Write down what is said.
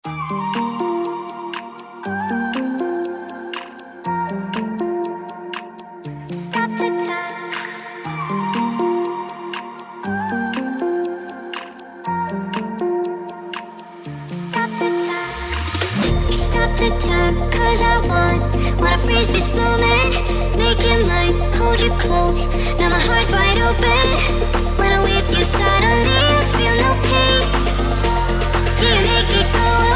Stop the time, cause I wanna freeze this moment. Make it mine, hold you close. Now my heart's wide open. When I'm with you, suddenly I feel no pain. Do you make it go away?